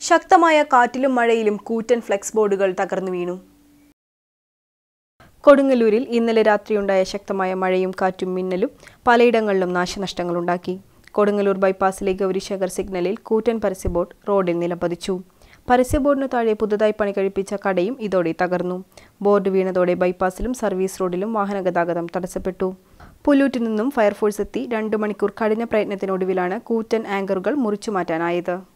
ശക്തമായ കാറ്റിലും മഴയിലും കൂറ്റൻ ഫ്ലെക്സ് ബോർഡുകൾ തകർന്നു വീണു. കൊടുങ്ങല്ലൂരിൽ ഇന്നലെ രാത്രിയുണ്ടായ ശക്തമായ മഴയും കാറ്റും മിന്നലും പലയിടങ്ങളിലും നാശനഷ്ടങ്ങളുണ്ടാക്കി. കൊടുങ്ങല്ലൂർ ബൈപ്പാസിലെ ഗൗരിശങ്കർ സിഗ്നലിൽ കൂറ്റൻ പരസ്യബോർഡ് റോഡിൽ നിലംപതിച്ചു. പരസ്യബോർഡിനു താഴെ പുതുതായി പണി കഴിപ്പിച്ച കടയും ഇതോടെ തകർന്നു. ബോർഡ് വീണതോടെ ബൈപ്പാസിലും സർവീസ് റോഡിലും വാഹനഗതാഗതം തടസ്സപ്പെട്ടു. പുല്ലൂറ്റിൽ നിന്നും ഫയർഫോഴ്സ് എത്തി 2 മണിക്കൂർ കഠിന പ്രയത്നത്തിനൊടുവിലാണ് കൂറ്റൻ ആങ്കറുകൾ മുറിച്ചുമാറ്റാനായത്.